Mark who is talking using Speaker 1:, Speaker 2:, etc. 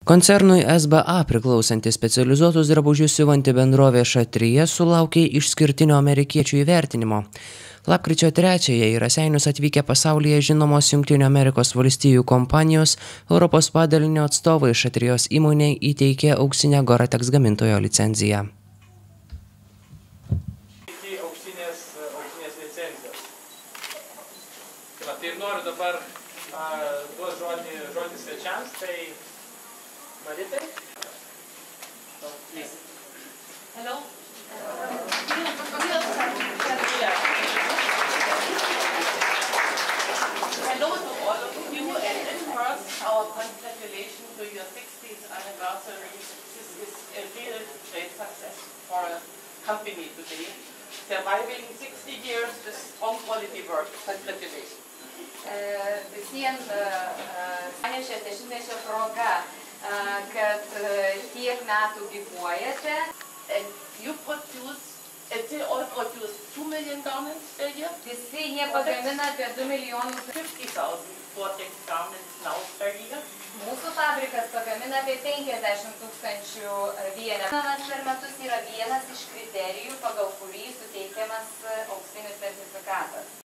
Speaker 1: Koncernui SBA priklausanti specializuotus drabužius siuvanti bendrovė Šatrija sulaukė išskirtinio amerikiečių įvertinimo. Lapkričio 3-ąją į Raseinius atvykę pasaulyje žinomos Jungtinių Amerikos valstijų kompanijos Europos padalinio atstovai Šatrijos įmonei įteikė auksinę Gore-Tex gamintojo licenciją.
Speaker 2: Auksinės licenzijos. Tai ir noriu dabar duoti žodį svečiams, tai Marita? Please.
Speaker 3: Hello. Hello to all of you, and first our congratulations to your 60th anniversary. This is a real great success for a company today. Surviving 60 years is strong quality work. Congratulations.
Speaker 4: Visiems 60-mečio proga, kad tiek metų gyvuojate.
Speaker 3: You all produce 2 million garments a year?
Speaker 4: Visi jie pagamina apie 2 milijonus.
Speaker 3: 50,000 Gore-Tex garments now per year.
Speaker 4: Mūsų fabrikas pagamina apie 50,000 vienetų. Per metus yra vienas iš kriterijų, pagal kurį suteikiamas auksinis sertifikatas.